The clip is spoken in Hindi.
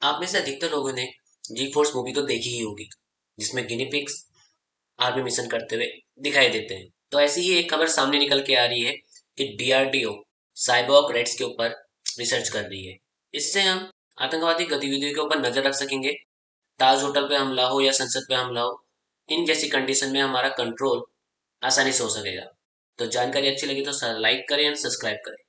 आप में से अधिकतर लोगों ने जी फोर्स मूवी तो देखी ही होगी, जिसमें गिनी पिग्स आर्मी मिशन करते हुए दिखाई देते हैं। तो ऐसी ही एक खबर सामने निकल के आ रही है कि डीआरडीओ साइबॉग रेड्स के ऊपर रिसर्च कर रही है। इससे हम आतंकवादी गतिविधियों के ऊपर नजर रख सकेंगे। ताज होटल पे हमला हो या संसद पे हमला हो, इन जैसी कंडीशन में हमारा कंट्रोल आसानी से हो सकेगा। तो जानकारी अच्छी लगी तो लाइक करें एंड सब्सक्राइब करें।